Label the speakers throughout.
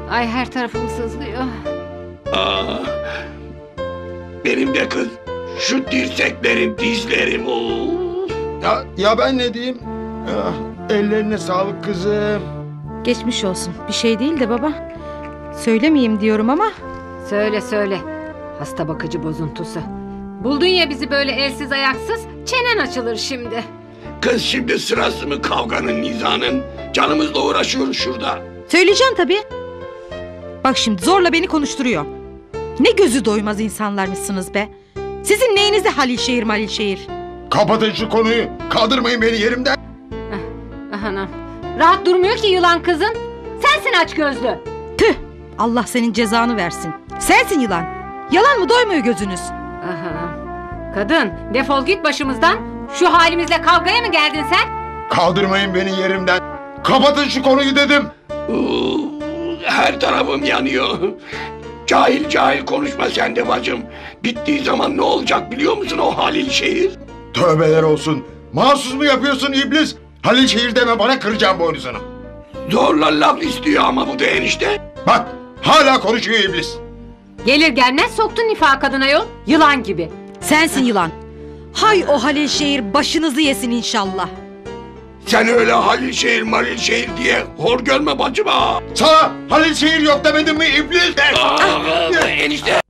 Speaker 1: Ay her tarafım sızlıyor.
Speaker 2: Aa, benim de kız. Şu dirseklerim, dizlerim.
Speaker 3: Ya ben ne diyeyim? Ellerine sağlık kızım.
Speaker 4: Geçmiş olsun. Bir şey değil de baba. Söylemeyeyim diyorum ama.
Speaker 1: Söyle söyle. Hasta bakıcı bozuntusu. Buldun ya bizi böyle elsiz ayaksız. Çenen açılır şimdi.
Speaker 2: Kız şimdi sırası mı kavganın, nizanın? Canımızla uğraşıyoruz şurada.
Speaker 4: Söyleyeceğim tabii. Bak şimdi zorla beni konuşturuyor. Ne gözü doymaz insanlarmışsınız be. Sizin neyinize Halilşehir Malilşehir?
Speaker 3: Kapatın şu konuyu. Kaldırmayın beni yerimden.
Speaker 1: Anam. Rahat durmuyor ki yılan kızın. Sensin aç gözlü.
Speaker 4: Tüh! Allah senin cezanı versin. Sensin yılan. Yalan mı doymuyor gözünüz?
Speaker 1: Aha. Kadın defol git başımızdan. Şu halimizle kavgaya mı geldin sen?
Speaker 3: Kaldırmayın beni yerimden. Kapatın şu konuyu dedim.
Speaker 2: Her tarafım yanıyor. Cahil cahil konuşma sen de bacım. Bittiği zaman ne olacak biliyor musun o Halilşehir?
Speaker 3: Tövbeler olsun. Mahsus mu yapıyorsun iblis? Halilşehir deme bana, kıracağım boynuzunu.
Speaker 2: Zorla laf istiyor ama bu da enişte.
Speaker 3: Bak hala konuşuyor iblis.
Speaker 1: Gelir gelmez soktun nifak kadına yol. Yılan gibi.
Speaker 4: Sensin yılan. Hay o Halilşehir başınızı yesin inşallah.
Speaker 2: Sen öyle Halilşehir Malilşehir diye hor görme bacım ha.
Speaker 3: Sana Halilşehir yok demedim mi iblis?
Speaker 2: Enişte.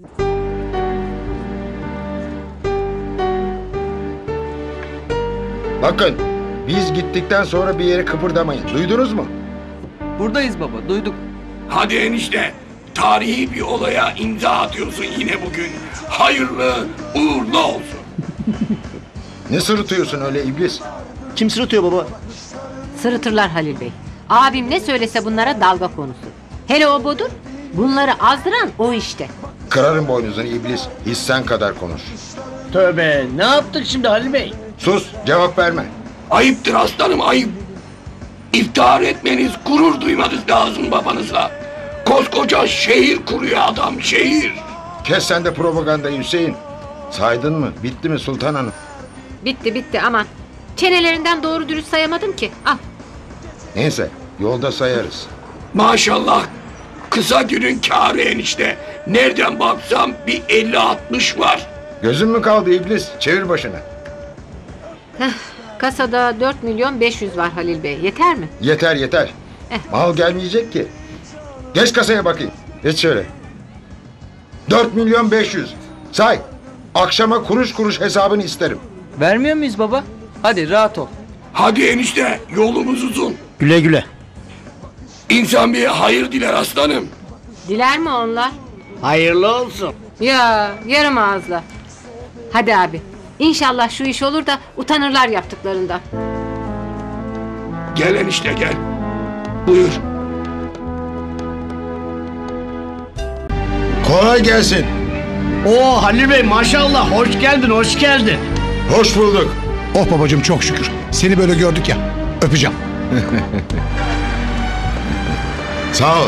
Speaker 3: Bakın biz gittikten sonra bir yere kıpırdamayın. Duydunuz mu?
Speaker 5: Buradayız baba, duyduk.
Speaker 2: Hadi enişte. Tarihi bir olaya imza atıyorsun yine bugün. Hayırlı uğurlu olsun.
Speaker 3: Ne sırıtıyorsun öyle iblis?
Speaker 6: Kim sırıtıyor baba?
Speaker 1: Sırıtırlar Halil Bey. Abim ne söylese bunlara dalga konusu. Hele o budur. Bunları azdıran o işte.
Speaker 3: Kırarım boynuzunu iblis. Hissen kadar konuş.
Speaker 6: Tövbe, ne yaptık şimdi Halil Bey?
Speaker 3: Sus, cevap verme.
Speaker 2: Ayıptır aslanım, ayıp. İftihar etmeniz, gurur duymanız lazım babanızla. Koskoca şehir kuruyor adam, şehir.
Speaker 3: Kes sen de propagandayı Hüseyin. Saydın mı? Bitti mi Sultan Hanım?
Speaker 1: Bitti aman. Çenelerinden doğru dürüst sayamadım ki. Al.
Speaker 3: Neyse, yolda sayarız.
Speaker 2: Maşallah, kısa günün kârı enişte. Nereden baksam bir 50-60 var.
Speaker 3: Gözün mü kaldı iblis? Çevir başını.
Speaker 1: Kasada 4.500.000 var Halil Bey. Yeter mi?
Speaker 3: Yeter yeter. Mal gelmeyecek ki. Geç kasaya bakayım. Geç şöyle. 4.500.000. Say. Akşama kuruş kuruş hesabını isterim.
Speaker 5: Vermiyor muyuz baba? Hadi rahat ol.
Speaker 2: Hadi enişte, yolumuz uzun.
Speaker 6: Güle güle.
Speaker 2: İnsan bir hayır diler aslanım.
Speaker 1: Diler mi onlar?
Speaker 6: Hayırlı olsun.
Speaker 1: Ya yarım ağızla. Hadi abi. İnşallah şu iş olur da utanırlar yaptıklarından.
Speaker 2: Gel enişte gel. Buyur.
Speaker 3: Kolay gelsin.
Speaker 6: Oo Halil Bey maşallah, hoş geldin, hoş geldin.
Speaker 3: Hoş bulduk.
Speaker 7: Oh babacığım çok şükür. Seni böyle gördük ya. Öpeceğim.
Speaker 3: Sağ ol.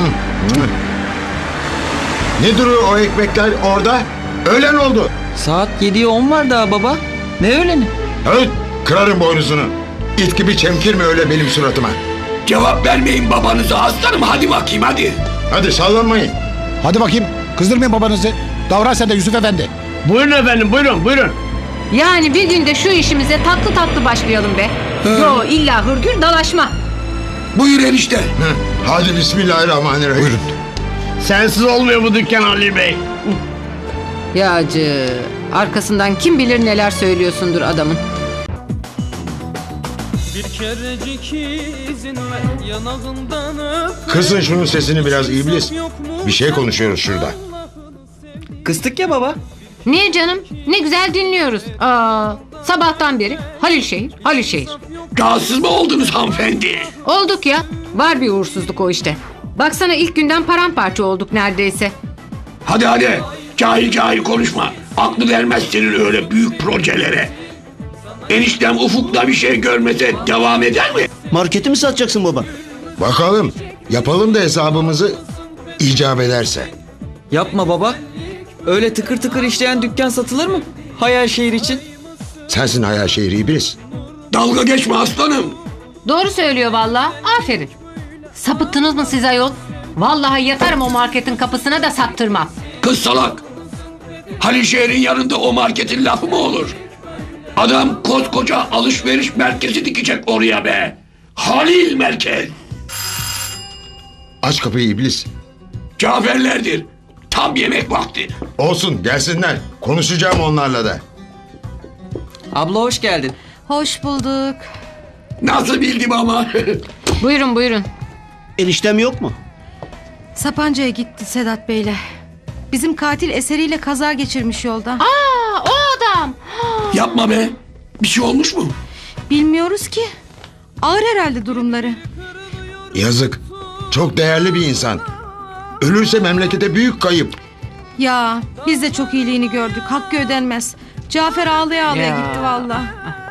Speaker 3: Ne duruyor o ekmekler orada? Öğlen oldu.
Speaker 5: Saat 7'ye 10 var daha baba. Ne öğleni?
Speaker 3: Evet, kırarım boynuzunu. İt gibi çemkirme öyle benim suratıma.
Speaker 2: Cevap vermeyin babanıza aslanım, hadi bakayım hadi.
Speaker 3: Hadi sallanmayın.
Speaker 7: Hadi bakayım. Kızdırmayın babanızı. Davran sen de Yusuf Efendi.
Speaker 6: Buyurun efendim, buyurun, buyurun.
Speaker 1: Yani bir günde şu işimize tatlı tatlı başlayalım be. Yo illa hırgür dalaşma.
Speaker 2: Buyur enişte.
Speaker 3: Hadi bismillahirrahmanirrahim.
Speaker 7: Buyurun.
Speaker 6: Sensiz olmuyor bu dükkan Halil Bey.
Speaker 1: Ya acı. Arkasından kim bilir neler söylüyorsundur adamın.
Speaker 8: Bir kerecik izin ver yanağından öp.
Speaker 3: Kısın şunun sesini biraz iblis. Bir şey konuşuyoruz şurada.
Speaker 5: Kıstık ya baba.
Speaker 1: Niye canım? Ne güzel dinliyoruz. Sabahtan beri Halilşehir, Halilşehir.
Speaker 2: Rahatsız mı oldunuz hanımefendi?
Speaker 1: Olduk ya. Var bir uğursuzluk o işte. Baksana ilk günden paramparça olduk neredeyse.
Speaker 2: Hadi hadi. Cahil cahil konuşma. Aklı vermez senin öyle büyük projelere. Eniştem ufukta bir şey görmese devam eder mi?
Speaker 6: Marketi mi satacaksın baba?
Speaker 3: Bakalım. Yapalım da hesabımızı icap ederse.
Speaker 5: Yapma baba. Öyle tıkır tıkır işleyen dükkan satılır mı? Hayal şehir için.
Speaker 3: Sensin hayal şehri iblis.
Speaker 2: Dalga geçme aslanım.
Speaker 1: Doğru söylüyor vallahi. Aferin. Sapıttınız mı siz ayol? Vallahi yatarım o marketin kapısına da sattırmam.
Speaker 2: Kız salak. Halilşehir'in yanında o marketin lafı mı olur? Adam koskoca alışveriş merkezi dikecek oraya be. Halil Merkez.
Speaker 3: Aç kapıyı iblis.
Speaker 2: Caferlerdir. Tam yemek vakti.
Speaker 3: Olsun gelsinler. Konuşacağım onlarla da.
Speaker 5: Abla hoş geldin.
Speaker 4: Hoş bulduk.
Speaker 2: Nasıl bildim ama.
Speaker 1: Buyurun buyurun.
Speaker 6: Eniştem yok mu?
Speaker 4: Sapanca'ya gitti Sedat Bey'le. Bizim katil eseriyle kaza geçirmiş yolda.
Speaker 1: Aa, o adam.
Speaker 2: Yapma be. Bir şey olmuş mu?
Speaker 4: Bilmiyoruz ki. Ağır herhalde durumları.
Speaker 3: Yazık. Çok değerli bir insan. Ölürse memlekete büyük kayıp.
Speaker 4: Ya biz de çok iyiliğini gördük. Hakkı ödenmez. Cafer ağlaya ağlaya
Speaker 1: Ya.
Speaker 4: gitti valla.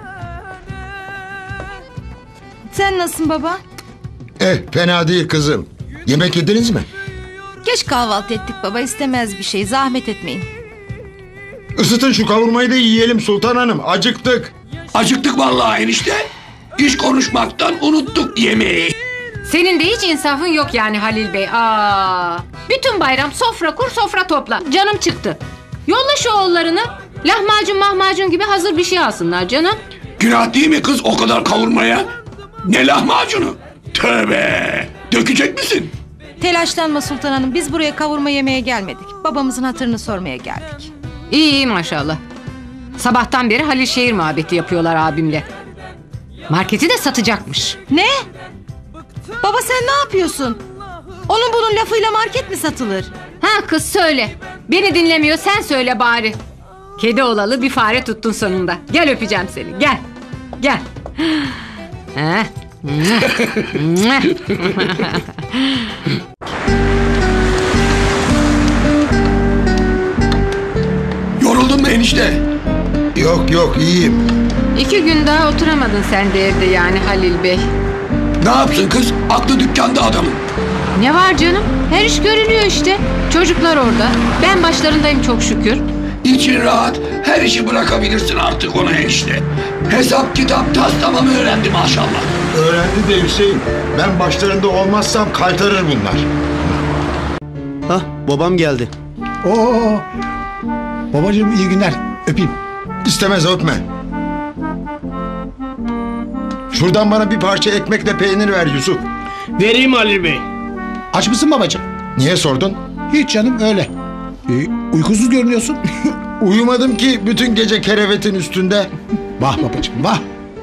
Speaker 4: Sen nasılsın baba?
Speaker 3: Fena değil kızım. Yemek yediniz mi?
Speaker 4: Geç kahvaltı ettik baba, istemez bir şey. Zahmet etmeyin.
Speaker 3: Isıtın şu kavurmayı da yiyelim Sultan Hanım. Acıktık.
Speaker 2: Acıktık vallahi enişte. İş konuşmaktan unuttuk yemeği.
Speaker 1: Senin de hiç insafın yok yani Halil Bey. Aa, bütün bayram sofra kur sofra topla. Canım çıktı. Yolla şu oğullarını. Lahmacun mahmacun gibi hazır bir şey alsınlar canım.
Speaker 2: Günah değil mi kız o kadar kavurmaya? Ne lahmacunu? Tövbe. Dökecek misin?
Speaker 4: Telaşlanma Sultan Hanım. Biz buraya kavurma yemeye gelmedik. Babamızın hatırını sormaya geldik.
Speaker 1: İyi iyi maşallah. Sabahtan beri Halilşehir muhabbeti yapıyorlar abimle. Marketi de satacakmış.
Speaker 4: Ne? Baba sen ne yapıyorsun? Onun bunun lafıyla market mi satılır?
Speaker 1: Ha kız söyle. Beni dinlemiyor sen söyle bari. Kedi olalı bir fare tuttun sonunda. Gel öpeceğim seni gel. Gel. Heh.
Speaker 2: Yoruldun mu enişte?
Speaker 3: Yok iyiyim.
Speaker 1: 2 gün daha oturamadın sen de evde yani Halil Bey.
Speaker 2: Ne yapsın kız? Aklı dükkanda adamın.
Speaker 1: Ne var canım? Her iş görülüyor işte. Çocuklar orada. Ben başlarındayım çok şükür.
Speaker 2: İçin rahat. Her işi bırakabilirsin artık ona enişte. Hesap kitap tas tamam öğrendi maşallah.
Speaker 3: Öğrendi de Hüseyin. Ben başlarında olmazsam kaytarır bunlar.
Speaker 6: Hah, babam geldi.
Speaker 7: Oo. Babacığım iyi günler. Öpeyim.
Speaker 3: İstemez öpme. Şuradan bana bir parça ekmekle peynir ver Yusuf.
Speaker 6: Vereyim Halil Bey.
Speaker 7: Aç mısın babacığım?
Speaker 3: Niye sordun?
Speaker 7: Hiç canım öyle. Uykusuz görünüyorsun.
Speaker 3: Uyumadım ki bütün gece kerevetin üstünde.
Speaker 7: Vah babacığım vah.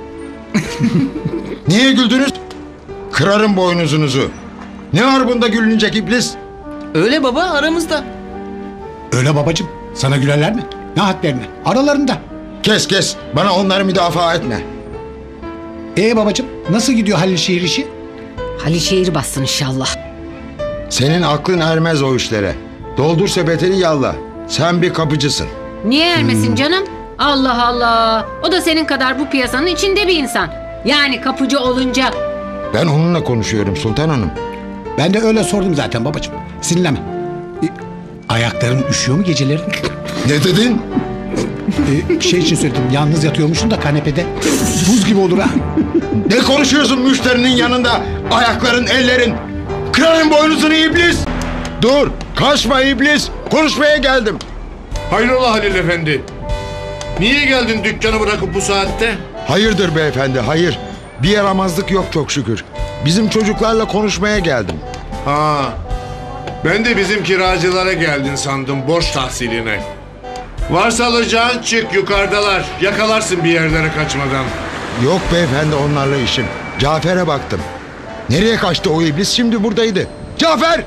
Speaker 3: Niye güldünüz? Kırarım boynuzunuzu. Ne var bunda gülünecek iblis?
Speaker 5: Öyle baba aramızda.
Speaker 7: Öyle babacığım. Sana gülerler mi? Ne hadlerine? Aralarında.
Speaker 3: Kes. Bana onları müdafaa etme.
Speaker 7: Babacığım nasıl gidiyor Halilşehir işi?
Speaker 1: Halilşehir bassın inşallah.
Speaker 3: Senin aklın ermez o işlere. Doldur sepetini yalla. Sen bir kapıcısın.
Speaker 1: Niye ermesin canım? Allah Allah. O da senin kadar bu piyasanın içinde bir insan. Yani kapıcı olunca.
Speaker 3: Ben onunla konuşuyorum Sultan Hanım.
Speaker 7: Ben de öyle sordum zaten babacığım. Sinirlenme. Ayakların üşüyor mu geceleri?
Speaker 3: Ne dedin?
Speaker 7: Şey için söyledim. Yalnız yatıyormuşsun da kanepede. Buz gibi olur ha.
Speaker 3: Ne konuşuyorsun müşterinin yanında? Ayakların, ellerin. Kırarım boynuzunu iblis. Dur, kaçma iblis. Konuşmaya geldim.
Speaker 9: Hayrola Halil Efendi? Niye geldin dükkanı bırakıp bu saatte?
Speaker 3: Hayırdır beyefendi, hayır. Bir yaramazlık yok çok şükür. Bizim çocuklarla konuşmaya geldim.
Speaker 9: Ha, ben de bizim kiracılara geldin sandım borç tahsiline. Varsa alacağın çık yukarıdalar. Yakalarsın bir yerlere kaçmadan.
Speaker 3: Yok beyefendi onlarla işim. Cafer'e baktım. Nereye kaçtı o iblis? Şimdi buradaydı. Cafer!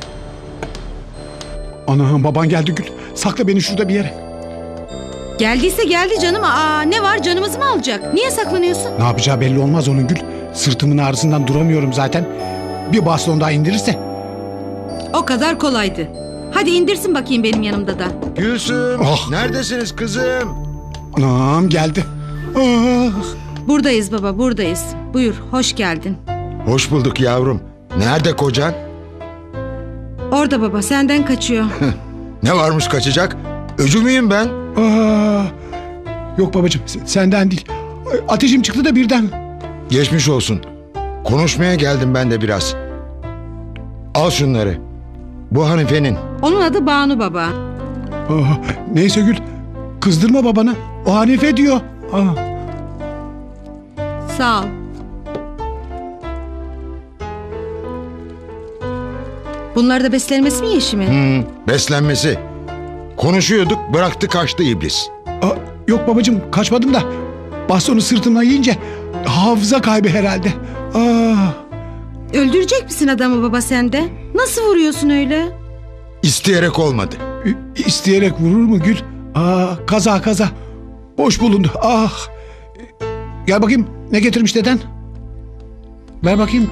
Speaker 7: Ana baban geldi Gül. Sakla beni şurada bir yere.
Speaker 4: Geldiyse geldi canım. Aa, ne var, canımızı mı alacak? Niye saklanıyorsun?
Speaker 7: Ne yapacağı belli olmaz onun Gül. Sırtımın ağrısından duramıyorum zaten. Bir baston daha indirirse.
Speaker 4: O kadar kolaydı. Hadi indirsin bakayım benim yanımda da.
Speaker 3: Gülsüm,
Speaker 7: Oh.
Speaker 3: neredesiniz kızım?
Speaker 7: Anam geldi. Ah.
Speaker 4: Buradayız baba, buradayız. Buyur, hoş geldin.
Speaker 3: Hoş bulduk yavrum. Nerede kocan?
Speaker 4: Orada baba, senden kaçıyor.
Speaker 3: Ne varmış kaçacak? Öcü müyüm ben?
Speaker 7: Ah. Yok babacığım senden değil. Ateşim çıktı da birden.
Speaker 3: Geçmiş olsun. Konuşmaya geldim ben de biraz. Al şunları. Bu Hanife'nin.
Speaker 4: Onun adı Banu baba.
Speaker 7: Ah, neyse Gül. Kızdırma babanı. O Hanife diyor. Ah.
Speaker 4: Sağ ol. Bunlar da beslenmesi mi Yeşim'in?
Speaker 3: Beslenmesi. Konuşuyorduk, bıraktı kaçtı iblis.
Speaker 7: Ah, yok babacığım, kaçmadım da. Bastonu sırtımdan yiyince hafıza kaybı herhalde. Ah.
Speaker 4: Öldürecek misin adamı baba sen de? Nasıl vuruyorsun öyle?
Speaker 3: İsteyerek olmadı.
Speaker 7: İsteyerek vurur mu Gül? Ah, kaza. Boş bulundu. Ah. Gel bakayım, ne getirmiş deden? Ver bakayım.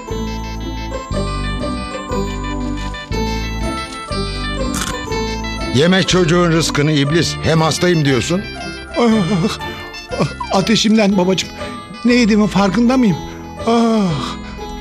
Speaker 3: Yeme çocuğun rızkını iblis. Hem hastayım diyorsun.
Speaker 7: Ah, ateşimden babacığım. Ne yediğimin farkında mıyım? Ah.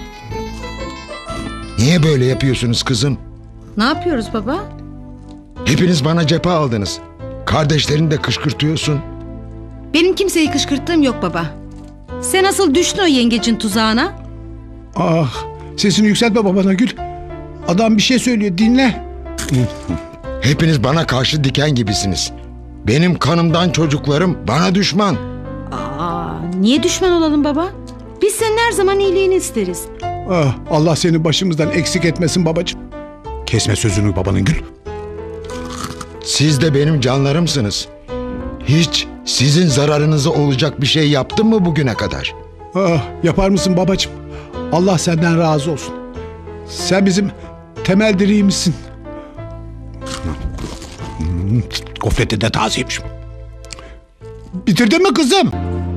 Speaker 3: Niye böyle yapıyorsunuz kızım?
Speaker 4: Ne yapıyoruz baba?
Speaker 3: Hepiniz bana cephe aldınız. Kardeşlerini de kışkırtıyorsun.
Speaker 4: Benim kimseyi kışkırttığım yok baba. Sen nasıl düştün o yengecin tuzağına?
Speaker 7: Ah, sesini yükseltme babana Gül. Adam bir şey söylüyor, dinle.
Speaker 3: Hepiniz bana karşı diken gibisiniz. Benim kanımdan çocuklarım bana düşman.
Speaker 4: Niye düşman olalım baba? Biz senin her zaman iyiliğini isteriz.
Speaker 7: Ah, Allah seni başımızdan eksik etmesin babacığım. Kesme sözünü babanın Gül.
Speaker 3: Siz de benim canlarımsınız. Hiç sizin zararınıza olacak bir şey yaptım mı bugüne kadar?
Speaker 7: Ah, yapar mısın babacığım? Allah senden razı olsun. Sen bizim temel direğimizsin. Gofreti de tazeymiş. Bitirdin mi kızım?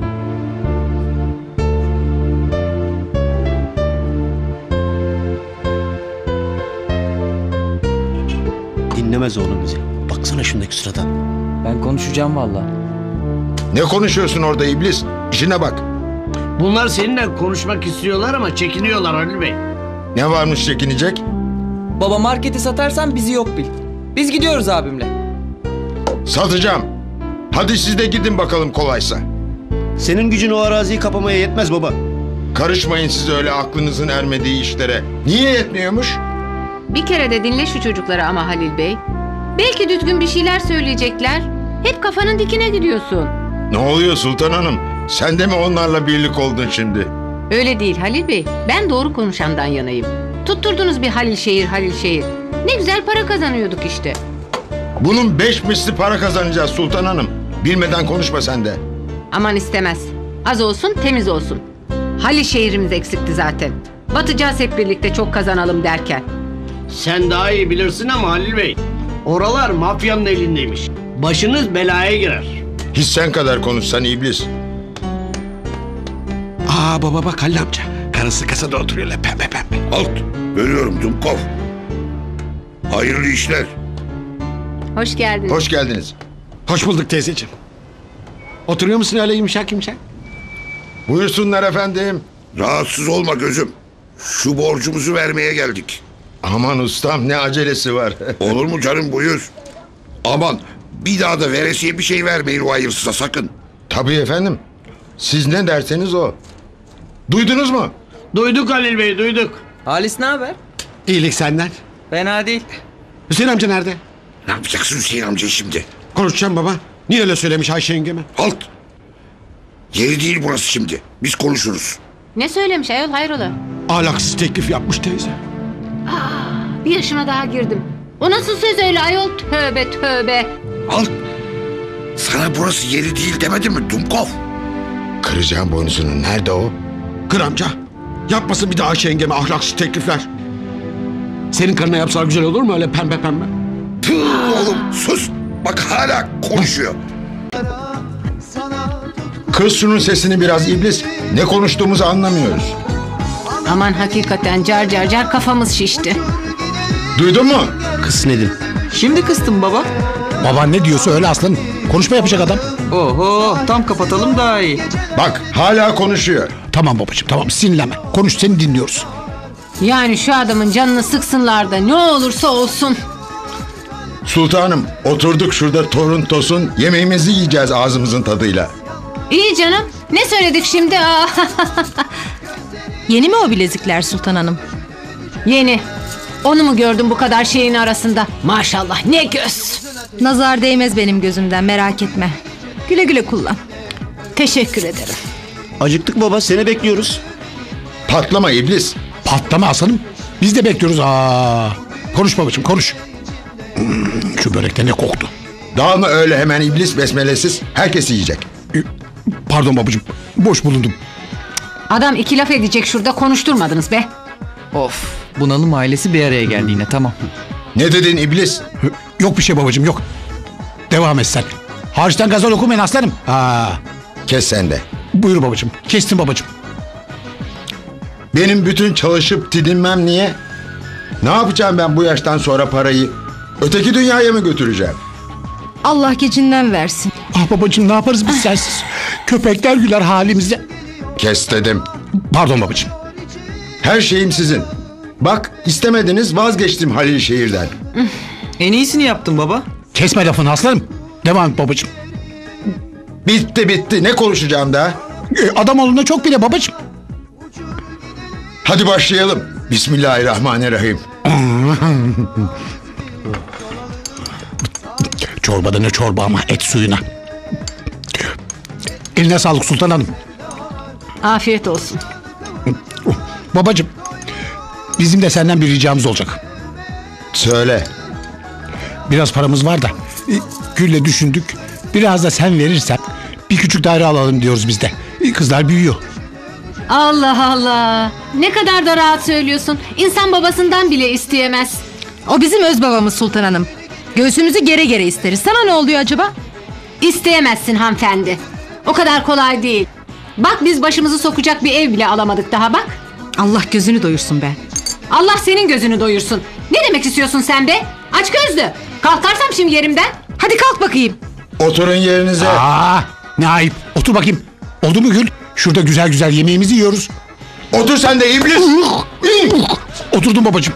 Speaker 6: Dinlemez oğlum bizi. Baksana şundaki sırada.
Speaker 5: Ben konuşacağım valla.
Speaker 3: Ne konuşuyorsun orada iblis? İşine bak.
Speaker 6: Bunlar seninle konuşmak istiyorlar ama çekiniyorlar Halil Bey.
Speaker 3: Ne varmış çekinecek?
Speaker 5: Baba marketi satarsan bizi yok bil. Biz gidiyoruz abimle.
Speaker 3: Satacağım. Hadi siz de gidin bakalım kolaysa.
Speaker 6: Senin gücün o araziyi kapamaya yetmez baba.
Speaker 3: Karışmayın siz öyle aklınızın ermediği işlere. Niye yetmiyormuş?
Speaker 1: Bir kere de dinle şu çocukları ama Halil Bey. Belki düzgün bir şeyler söyleyecekler. Hep kafanın dikine gidiyorsun.
Speaker 3: Ne oluyor Sultan Hanım? Sen de mi onlarla birlik oldun şimdi?
Speaker 1: Öyle değil Halil Bey. Ben doğru konuşandan yanayım. Tutturdunuz bir Halil şehir. Ne güzel para kazanıyorduk işte.
Speaker 3: Bunun 5 misli para kazanacağız Sultan Hanım. Bilmeden konuşma sen de.
Speaker 1: Aman istemez. Az olsun temiz olsun. Halil şehrimiz eksikti zaten. Batacağız hep birlikte çok kazanalım derken.
Speaker 6: Sen daha iyi bilirsin ama Halil Bey. Oralar mafyanın elindeymiş. Başınız belaya girer.
Speaker 3: Hiç sen kadar konuşsan iblis.
Speaker 2: Aa baba bak Halil amca. Karısı kasada oturuyor pembe.
Speaker 10: Alt. Görüyorum Dumkov. Hayırlı işler.
Speaker 1: Hoş geldiniz.
Speaker 3: Hoş geldiniz.
Speaker 2: Hoş bulduk teyzeciğim. Oturuyor musun öyle yumuşak?
Speaker 3: Buyursunlar efendim.
Speaker 10: Rahatsız olma gözüm. Şu borcumuzu vermeye geldik.
Speaker 3: Aman ustam ne acelesi var.
Speaker 10: Olur mu canım buyur. Aman bir daha da veresiye bir şey vermeyin o hayırsıza sakın.
Speaker 3: Tabii efendim. Siz ne derseniz o. Duydunuz mu?
Speaker 6: Duyduk Halil Bey duyduk.
Speaker 5: Halis ne haber?
Speaker 2: İyilik senden.
Speaker 5: Fena değil.
Speaker 2: Hüseyin amca nerede?
Speaker 10: Ne yapacaksın Hüseyin amca şimdi?
Speaker 2: Konuşacağım baba. Niye öyle söylemiş Ayşe yengeme?
Speaker 10: Halt. Yeri değil burası şimdi. Biz konuşuruz.
Speaker 1: Ne söylemiş ayol hayrola?
Speaker 2: Ahlaksız teklif yapmış teyze.
Speaker 1: Bir yaşıma daha girdim. O nasıl söz öyle ayol? Tövbe.
Speaker 10: Halt. Sana burası yeri değil demedim mi Dumkov?
Speaker 3: Kıracağım boynuzunu. Nerede o?
Speaker 2: Kır amca. Yapmasın bir daha Ayşe yengeme ahlaksız teklifler. Senin karına yapsalar güzel olur mu öyle pembe?
Speaker 10: Tüh oğlum sus. Bak hala konuşuyor.
Speaker 3: Kız şunun sesini biraz iblis. Ne konuştuğumuzu anlamıyoruz.
Speaker 1: Aman hakikaten car kafamız şişti.
Speaker 3: Duydun mu?
Speaker 6: Kız Nedim.
Speaker 5: Şimdi kıstım baba.
Speaker 7: Baban ne diyorsa öyle aslanım. Konuşma yapacak adam.
Speaker 5: Oho tam kapatalım daha iyi.
Speaker 3: Bak hala konuşuyor.
Speaker 7: Tamam babacığım, tamam, sinirlenme. Konuş, seni dinliyoruz.
Speaker 1: Yani şu adamın canını sıksınlar da ne olursa olsun.
Speaker 3: Sultanım oturduk şurada torun tosun. Yemeğimizi yiyeceğiz ağzımızın tadıyla.
Speaker 1: İyi canım. Ne söyledik şimdi?
Speaker 4: Yeni mi o bilezikler Sultan Hanım?
Speaker 1: Yeni. Onu mu gördün bu kadar şeyin arasında? Maşallah ne göz.
Speaker 4: Nazar değmez benim gözümden, merak etme. Güle güle kullan.
Speaker 1: Teşekkür ederim.
Speaker 6: Acıktık baba, seni bekliyoruz.
Speaker 3: Patlama iblis.
Speaker 7: Patlama aslanım. Biz de bekliyoruz. Konuş babacığım konuş. Şu börekte ne koktu.
Speaker 3: Dağılma öyle hemen iblis besmelesiz. Herkes yiyecek.
Speaker 7: Pardon babacığım. Boş bulundum.
Speaker 1: Adam iki laf edecek şurada, konuşturmadınız be.
Speaker 5: Of, bunalım ailesi bir araya geldi yine, tamam.
Speaker 3: Ne dedin iblis?
Speaker 7: Yok bir şey babacığım yok. Devam et sen. Harçtan gazal okumayın aslanım.
Speaker 3: Kes sen de.
Speaker 7: Buyur babacığım. Kestim babacığım.
Speaker 3: Benim bütün çalışıp didinmem niye? Ne yapacağım ben bu yaştan sonra parayı? Öteki dünyaya mı götüreceğim?
Speaker 4: Allah gecinden versin.
Speaker 7: Babacığım ne yaparız biz sensiz? Köpekler güler halimize.
Speaker 3: Kes dedim.
Speaker 7: Pardon babacığım.
Speaker 3: Her şeyim sizin. Bak istemediniz, vazgeçtim Halil şehirden.
Speaker 5: En iyisini yaptın baba.
Speaker 7: Kesme lafını aslanım. Devam et babacığım.
Speaker 3: Bitti. Ne konuşacağım daha?
Speaker 7: Adam olduğunda çok bile babacığım.
Speaker 3: Hadi başlayalım. Bismillahirrahmanirrahim.
Speaker 7: Çorbada ne çorba ama et suyuna. Eline sağlık Sultan Hanım.
Speaker 1: Afiyet olsun.
Speaker 7: Babacığım, bizim de senden bir ricamız olacak.
Speaker 3: Söyle.
Speaker 7: Biraz paramız var da Gül'le düşündük. Biraz da sen verirsen bir küçük daire alalım diyoruz biz de. Kızlar büyüyor.
Speaker 1: Allah Allah. Ne kadar da rahat söylüyorsun. İnsan babasından bile isteyemez.
Speaker 4: O bizim öz babamız Sultan Hanım. Göğsümüzü gere gere isteriz. Sana ne oluyor acaba?
Speaker 1: İsteyemezsin hanımefendi. O kadar kolay değil. Bak biz başımızı sokacak bir ev bile alamadık daha bak.
Speaker 4: Allah gözünü doyursun be.
Speaker 1: Allah senin gözünü doyursun. Ne demek istiyorsun sen be? Aç gözlü. Kalkarsam şimdi yerimden.
Speaker 4: Hadi kalk bakayım.
Speaker 3: Oturun yerinize.
Speaker 7: Ne ayıp. Otur bakayım. Oldu mu Gül? Şurada güzel güzel yemeğimizi yiyoruz.
Speaker 3: Otur sen de iblis.
Speaker 7: Oturdum babacığım.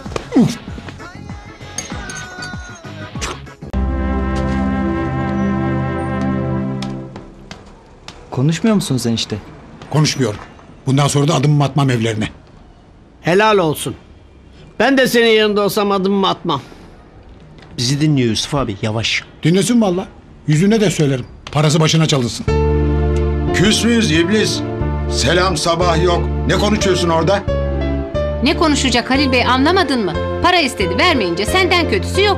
Speaker 5: Konuşmuyor musun sen işte?
Speaker 7: Konuşmuyorum. Bundan sonra da adımımı atmam evlerine.
Speaker 6: Helal olsun. Ben de senin yanında olsam adımımı atmam. Bizi dinliyor Yusuf abi, yavaş.
Speaker 7: Dinlesin valla. Yüzüne de söylerim. Parası başına çalınsın.
Speaker 3: Küs müyüz iblis? Selam sabah yok. Ne konuşuyorsun orada?
Speaker 1: Ne konuşacak Halil Bey, anlamadın mı? Para istedi, vermeyince senden kötüsü yok.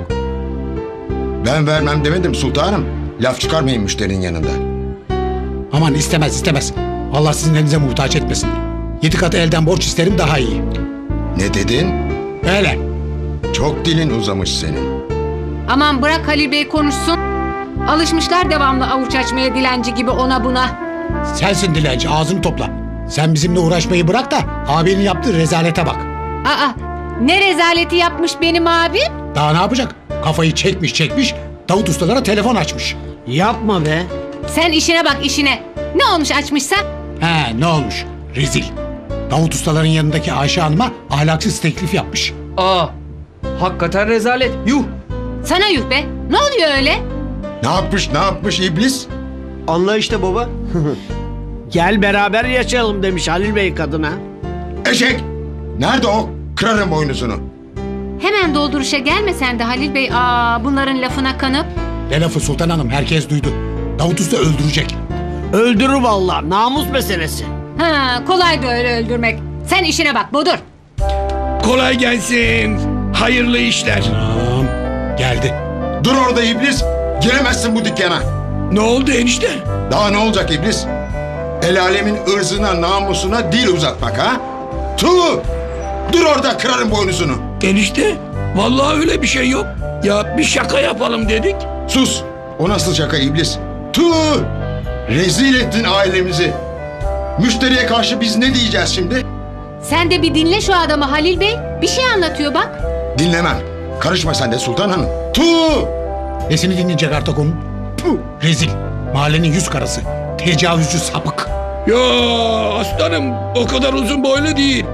Speaker 3: Ben vermem demedim sultanım. Laf çıkarmayın müşterinin yanında.
Speaker 7: Aman istemez. Allah sizin elinize muhtaç etmesin. 7 katı elden borç isterim daha iyi.
Speaker 3: Ne dedin?
Speaker 7: Öyle.
Speaker 3: Çok dilin uzamış senin.
Speaker 1: Aman bırak Halil Bey konuşsun. Alışmışlar devamlı avuç açmaya, dilenci gibi ona buna.
Speaker 7: Sensin dilenci, ağzını topla. Sen bizimle uğraşmayı bırak da abinin yaptığı rezalete bak.
Speaker 1: Ne rezaleti yapmış benim abim?
Speaker 7: Daha ne yapacak? Kafayı çekmiş Davut ustalara telefon açmış.
Speaker 6: Yapma be.
Speaker 1: Sen işine bak işine. Ne olmuş açmışsa?
Speaker 7: Ne olmuş? Rezil. Davut ustaların yanındaki Ayşe Hanım'a ahlaksız teklif yapmış.
Speaker 5: Hakikaten rezalet. Yuh.
Speaker 1: Sana yuh be. Ne oluyor öyle?
Speaker 3: Ne yapmış iblis?
Speaker 6: Anla işte baba. Gel beraber yaşayalım demiş Halil Bey kadına.
Speaker 3: Eşek! Nerede o? Kırarım boynuzunu.
Speaker 1: Hemen dolduruşa gelme sen de Halil Bey. Bunların lafına kanıp.
Speaker 7: Ne lafı Sultan Hanım, herkes duydu. Davut usta öldürecek.
Speaker 6: Öldürür vallahi, namus meselesi.
Speaker 1: Kolay da öyle öldürmek. Sen işine bak Bodur.
Speaker 2: Kolay gelsin. Hayırlı işler.
Speaker 7: Tamam. Geldi.
Speaker 3: Dur orada iblis. Giremezsin bu dükkana.
Speaker 2: Ne oldu enişte?
Speaker 3: Daha ne olacak iblis? El alemin ırzına namusuna dil uzatmak ha? Tuğ! Dur orada, kırarım boynuzunu.
Speaker 2: Enişte vallahi öyle bir şey yok. Ya bir şaka yapalım dedik.
Speaker 3: Sus! O nasıl şaka iblis? Tuğ! Rezil ettin ailemizi. Müşteriye karşı biz ne diyeceğiz şimdi?
Speaker 1: Sen de bir dinle şu adamı Halil Bey. Bir şey anlatıyor bak.
Speaker 3: Dinlemem. Karışma sen de Sultan Hanım. Tuğ!
Speaker 7: Nesini dinleyecek artık onun? Puh, rezil. Mahallenin yüz karası. Tecavüzcü sapık.
Speaker 2: Ya aslanım o kadar uzun boylu değil.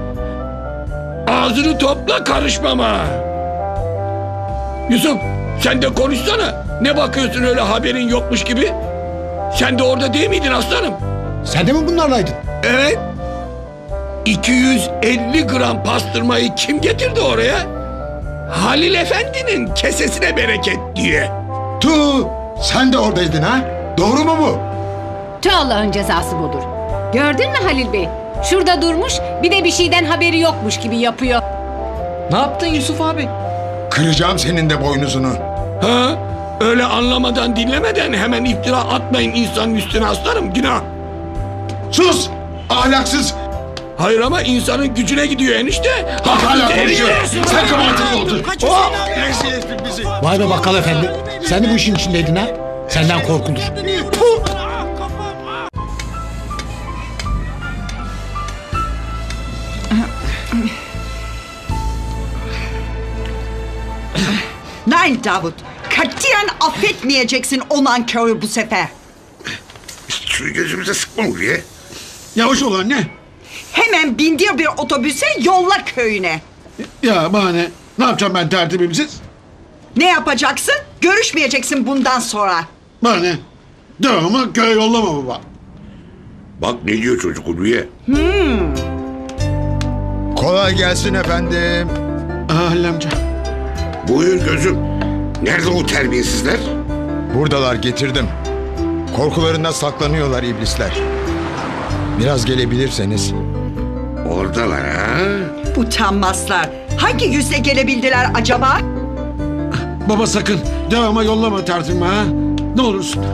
Speaker 2: Ağzını topla, karışmama. Yusuf sen de konuşsana. Ne bakıyorsun öyle haberin yokmuş gibi? Sen de orada değil miydin aslanım?
Speaker 7: Sen de mi bunlarlaydın?
Speaker 2: Evet. 250 gram pastırmayı kim getirdi oraya? Halil Efendi'nin kesesine bereket diye.
Speaker 3: Tu, sen de oradaydın ha? Doğru mu bu?
Speaker 1: Tüh, Allah'ın cezası budur. Gördün mü Halil Bey? Şurada durmuş, bir de bir şeyden haberi yokmuş gibi yapıyor.
Speaker 5: Ne yaptın Yusuf abi?
Speaker 3: Kıracağım senin de boynuzunu.
Speaker 2: Ha? Öyle anlamadan dinlemeden hemen iftira atmayın insanın üstüne aslanım, günah.
Speaker 3: Sus! Ahlaksız!
Speaker 2: Hayır ama insanın gücüne gidiyor enişte.
Speaker 3: Hala konuşuyor.
Speaker 2: Eriyorsun.
Speaker 3: Sen kabahatini oldun. Rezil ettin bizi.
Speaker 7: Vay be bakkal efendi. Sen de bu işin içindeydin ha? Senden korkulur.
Speaker 11: Nein Davut. Katiyen affetmeyeceksin o nankörü bu sefer.
Speaker 10: Şu gözümüze sıkma Ulviye.
Speaker 7: Yavaş ol anne.
Speaker 11: Hemen bindir bir otobüse yolla köyüne.
Speaker 7: Ya bahane. Ne yapacağım ben tertibimsiz?
Speaker 11: Ne yapacaksın? Görüşmeyeceksin bundan sonra.
Speaker 7: Bahane. Devamı köye yollama baba.
Speaker 10: Bak ne diyor çocuk Ulviye.
Speaker 3: Kolay gelsin efendim.
Speaker 7: Halil amca.
Speaker 10: Buyur gözüm. Nerede o terbiyesizler?
Speaker 3: Buradalar, getirdim. Korkularından saklanıyorlar iblisler. Biraz gelebilirseniz.
Speaker 10: Oradalar ha?
Speaker 11: Utanmazlar. Hangi yüzle gelebildiler acaba?
Speaker 7: Baba sakın. Devama yollama tertibime ha. Ne olursun.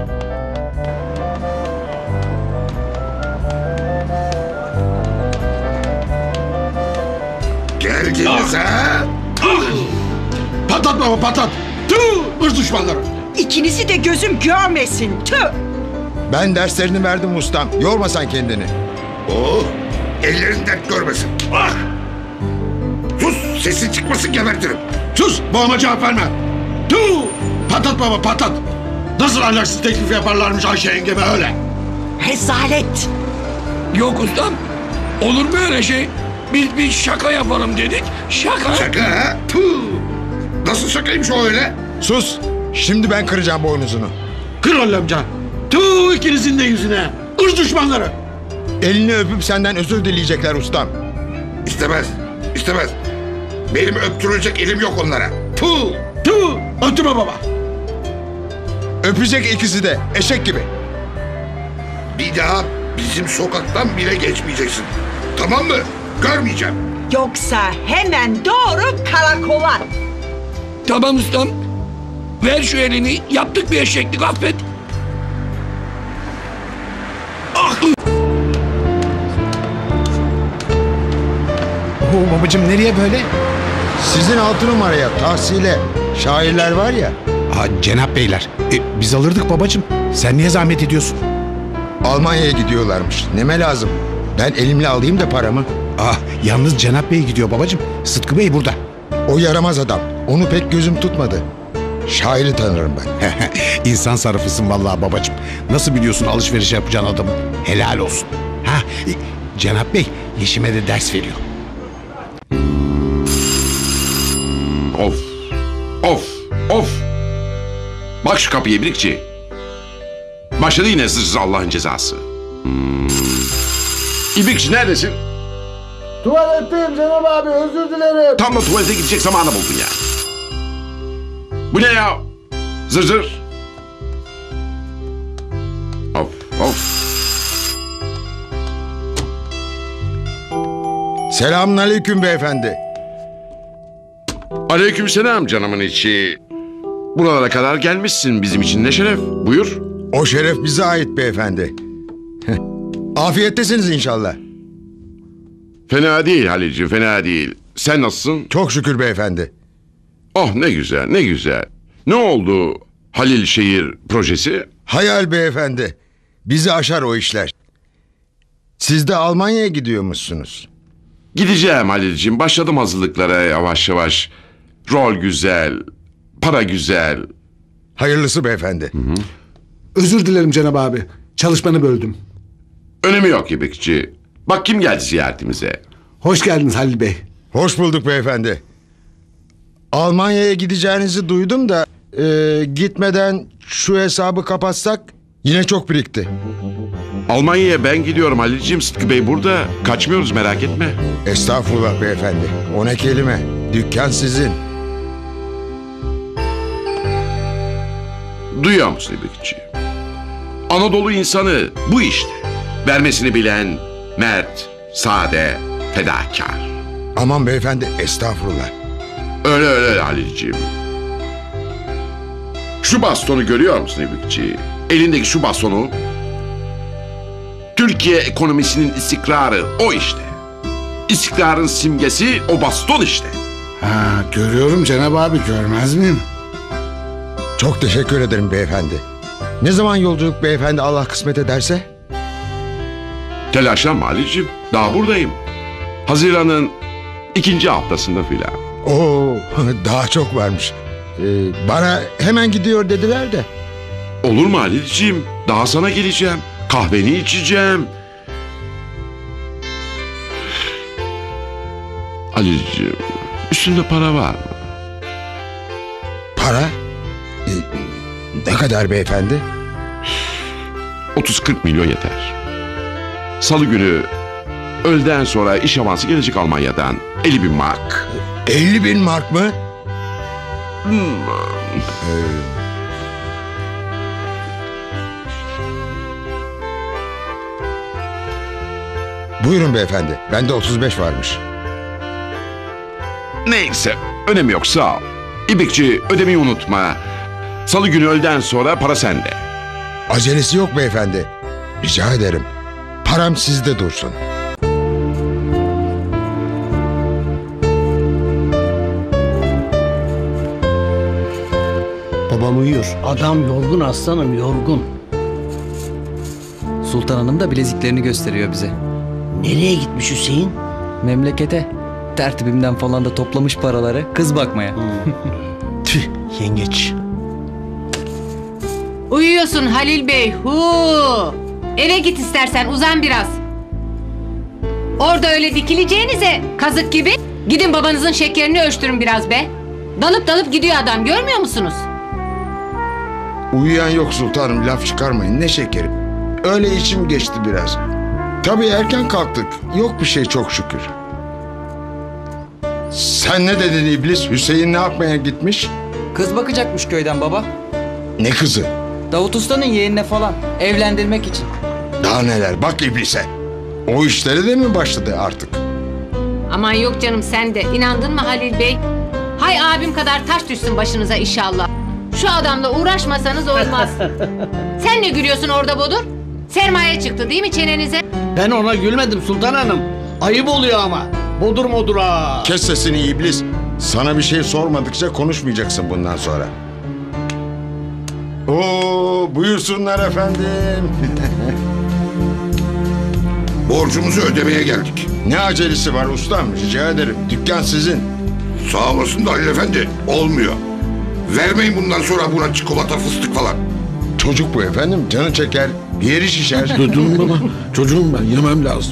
Speaker 10: Geldiniz ha?
Speaker 7: Patlat baba patlat. Tüh! Hırs düşmanları.
Speaker 11: İkinizi de gözüm görmesin. Tüh!
Speaker 3: Ben derslerini verdim ustam. Yorma sen kendini.
Speaker 10: Oh, ellerin dert görmesin. Ah! Sus, sesin çıkmasın gebertirim.
Speaker 7: Sus! Babama cevap verme. Tüh! Patlat baba patlat. Nasıl ahlaksız teklif yaparlarmış Ayşe yengeme öyle.
Speaker 11: Rezalet.
Speaker 2: Yok ustam. Olur mu öyle şey? Biz bir şaka yapalım dedik. Şaka.
Speaker 10: Şaka ha? Puh! Nasıl şakaymış o öyle?
Speaker 3: Sus! Şimdi ben kıracağım boynuzunu.
Speaker 7: Kır Halil amca. Tüh ikinizin de yüzüne. Hırs düşmanları.
Speaker 3: Elini öpüp senden özür dileyecekler ustam.
Speaker 10: İstemez, istemez. Benim öptürülecek elim yok onlara. Puh!
Speaker 7: Tüh! Öptürme baba.
Speaker 3: Öpecek ikisi de, eşek gibi.
Speaker 10: Bir daha bizim sokaktan bile geçmeyeceksin. Tamam mı? Görmeyeceğim.
Speaker 11: Yoksa hemen doğru karakola.
Speaker 2: Tamam ustam. Ver şu elini. Yaptık bir eşeklik, affet.
Speaker 7: Oo, babacığım nereye böyle?
Speaker 3: Sizin 6 numaraya tahsile şairler var ya.
Speaker 7: Ha, Cenap Beyler. Biz alırdık babacığım. Sen niye zahmet ediyorsun?
Speaker 3: Almanya'ya gidiyorlarmış. Neme lazım? Ben elimle alayım da paramı.
Speaker 7: Ah, yalnız Cenap Bey gidiyor babacığım. Sıtkı Bey burada.
Speaker 3: O yaramaz adam. Onu pek gözüm tutmadı. Şairi tanırım ben.
Speaker 7: İnsan sarrafısın vallahi babacığım. Nasıl biliyorsun alışveriş yapacağın adamı? Helal olsun. Ha, Cenap Bey Yeşim'e de ders veriyor.
Speaker 12: Of, of, of. Bak şu kapıya birikçi. Başladı yine zırsız Allah'ın cezası. İbrikçi neredesin?
Speaker 13: Tuvaletteyim Cenab abi, özür dilerim.
Speaker 12: Tam da tuvalete gidecek zamanı buldun ya. Bu ne ya? Zır zır. Of, of.
Speaker 3: Selamünaleyküm beyefendi.
Speaker 12: Aleykümselam canımın içi. Buralara kadar gelmişsin, bizim için ne şeref. Buyur.
Speaker 3: O şeref bize ait beyefendi. Afiyettesiniz inşallah.
Speaker 12: Fena değil Halilciğim, fena değil. Sen nasılsın?
Speaker 3: Çok şükür beyefendi.
Speaker 12: Oh ne güzel, ne güzel. Ne oldu Halil Şehir projesi?
Speaker 3: Hayal beyefendi. Bizi aşar o işler. Siz de Almanya'ya gidiyormuşsunuz.
Speaker 12: Gideceğim Halilciğim. Başladım hazırlıklara yavaş yavaş. Rol güzel, para güzel.
Speaker 3: Hayırlısı beyefendi.
Speaker 12: Hı hı.
Speaker 7: Özür dilerim Cenab abi. Çalışmanı böldüm.
Speaker 12: Önemi yok İbrikçi. Bak kim geldi ziyaretimize.
Speaker 7: Hoş geldiniz Halil Bey.
Speaker 3: Hoş bulduk beyefendi. Almanya'ya gideceğinizi duydum da gitmeden şu hesabı kapatsak yine çok birikti.
Speaker 12: Almanya'ya ben gidiyorum Halilciğim. Sıtkı Bey burada. Kaçmıyoruz merak etme.
Speaker 3: Estağfurullah beyefendi. O ne kelime. Dükkan sizin.
Speaker 12: Duyuyor musun İbrikçi? Anadolu insanı bu işte. Vermesini bilen, mert, sade, fedakar.
Speaker 3: Aman beyefendi, estağfurullah.
Speaker 12: Öyle Halilciğim. Şu bastonu görüyor musun İbrikçi? Elindeki şu bastonu. Türkiye ekonomisinin istikrarı o işte. İstikrarın simgesi o baston işte.
Speaker 7: Ha, görüyorum Cenab abi, görmez miyim?
Speaker 3: Çok teşekkür ederim beyefendi. Ne zaman yolculuk beyefendi, Allah kısmet ederse?
Speaker 12: Telaşlanma Halilciğim. Daha buradayım. Haziran'ın 2. haftasında filan.
Speaker 3: Oo, daha çok varmış. Bana hemen gidiyor dediler de.
Speaker 12: Olur mu Halilciğim? Daha sana geleceğim. Kahveni içeceğim. Halilciğim, üstünde para var mı?
Speaker 3: Para? Ne kadar beyefendi?
Speaker 12: 30-40 milyon yeter. Salı günü öğleden sonra iş avansı gelecek Almanya'dan. 50.000 mark.
Speaker 3: 50.000 mark mı? Buyurun beyefendi. Bende 35 varmış.
Speaker 12: Neyse, önemi yok, sağ ol. İbrikçi, ödemeyi unutma. Salı günü öğleden sonra para sende.
Speaker 3: Acelesi yok beyefendi. Rica ederim. Param sizde dursun.
Speaker 6: Babam uyuyor. Adam yorgun aslanım, yorgun.
Speaker 5: Sultan Hanım da bileziklerini gösteriyor bize.
Speaker 6: Nereye gitmiş Hüseyin?
Speaker 5: Memlekete. Tertibimden falan da toplamış paraları kız bakmaya.
Speaker 6: Tüh, yengeç.
Speaker 1: Uyuyorsun Halil Bey. Eve git istersen, uzan biraz. Orada öyle dikileceğinize kazık gibi gidin babanızın şekerini ölçtürün biraz be. Dalıp gidiyor adam, görmüyor musunuz?
Speaker 3: Uyuyan yok sultanım, laf çıkarmayın. Ne şekeri. Öyle içim geçti biraz. Tabii erken kalktık. Yok bir şey çok şükür. Sen ne dedin iblis? Hüseyin ne yapmaya gitmiş?
Speaker 5: Kız bakacakmış köyden baba.
Speaker 3: Ne kızı?
Speaker 5: Davut Usta'nın yeğenine falan. Evlendirmek için.
Speaker 3: Daha neler, bak iblise. O işlere de mi başladı artık?
Speaker 1: Aman yok canım, sen de. İnandın mı Halil Bey? Hay abim kadar taş düşsün başınıza inşallah. Şu adamla uğraşmasanız olmaz. Sen ne gülüyorsun orada Bodur? Sermaye çıktı değil mi çenenize?
Speaker 6: Ben ona gülmedim Sultan Hanım. Ayıp oluyor ama. Bodur modur ha.
Speaker 3: Kes sesini iblis. Sana bir şey sormadıkça konuşmayacaksın bundan sonra. Oo, buyursunlar efendim.
Speaker 10: Borcumuzu ödemeye geldik.
Speaker 3: Ne acelesi var ustam, rica ederim. Dükkan sizin.
Speaker 10: Sağ olasın da Halil Efendi. Olmuyor. Vermeyin bundan sonra buna çikolata, fıstık falan.
Speaker 3: Çocuk bu efendim, canı çeker, yeri şişer.
Speaker 14: Duydun mu baba? Çocuğum ben, yemem lazım.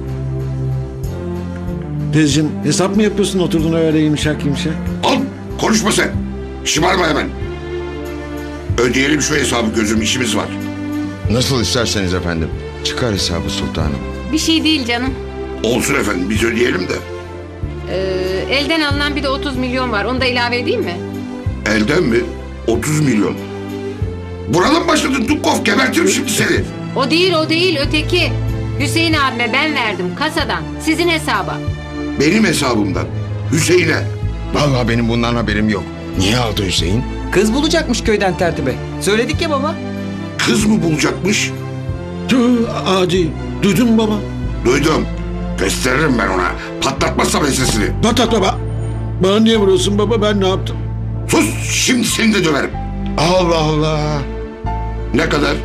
Speaker 14: Teyzeciğim, hesap mı yapıyorsun oturdun öyle yumuşak yumuşak?
Speaker 10: Al, konuşma sen. Şımarma hemen. Ödeyelim şu hesabı gözüm, işimiz var.
Speaker 3: Nasıl isterseniz efendim. Çıkar hesabı sultanım.
Speaker 1: Bir şey değil canım.
Speaker 10: Olsun efendim, biz ödeyelim de.
Speaker 1: Elden alınan bir de 30 milyon var. Onu da ilave edeyim mi?
Speaker 10: Elden mi? 30 milyon. Burada mı başladın Dukov? Gebertirim şimdi seni.
Speaker 1: O değil öteki. Hüseyin abime ben verdim kasadan. Sizin hesaba.
Speaker 10: Benim hesabımdan. Hüseyin'e.
Speaker 3: Vallahi benim bundan haberim yok. Niye aldı Hüseyin?
Speaker 5: Kız bulacakmış köyden tertibe. Söyledik ya baba.
Speaker 10: Kız mı bulacakmış?
Speaker 14: Tüh adi. Duydun mu baba?
Speaker 10: Duydum. Gösteririm ben ona. Patlatmazsam ensesini.
Speaker 14: Patlat baba. Bana niye vuruyorsun baba, ben ne yaptım?
Speaker 10: Sus, şimdi seni de döverim.
Speaker 3: Allah Allah.
Speaker 10: Ne kadar?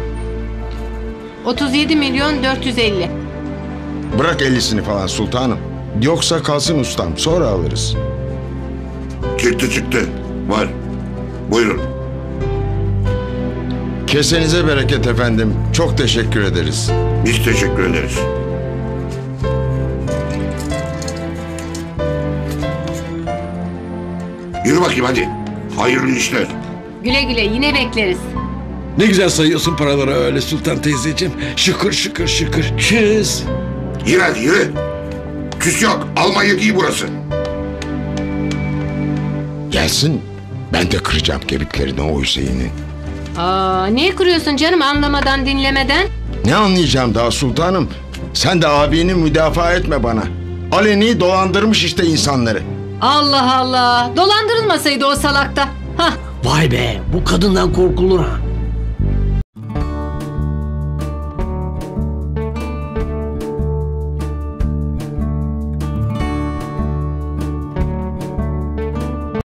Speaker 1: 37 milyon 450.
Speaker 3: Bırak 50'sini falan sultanım. Yoksa kalsın ustam, sonra alırız.
Speaker 10: Çıktı. Var. Buyurun.
Speaker 3: Kesenize bereket efendim. Çok teşekkür ederiz.
Speaker 10: Biz teşekkür ederiz. Yürü bakayım hadi. Hayırlı işler.
Speaker 1: Güle güle, yine bekleriz.
Speaker 14: Ne güzel sayıyorsun paraları öyle Sultan teyzeciğim. Şıkır şıkır şıkır. Çiz.
Speaker 10: Yürü hadi yürü. Küs yok. Almanya değil burası.
Speaker 3: Gelsin ben de kıracağım kemiklerini o Hüseyin'in.
Speaker 1: Niye kırıyorsun canım anlamadan dinlemeden?
Speaker 3: Ne anlayacağım daha sultanım? Sen de abini müdafaa etme bana. Aleni dolandırmış işte insanları.
Speaker 1: Allah Allah. Dolandırılmasaydı o salakta. Hah.
Speaker 6: Vay be bu kadından korkulur ha.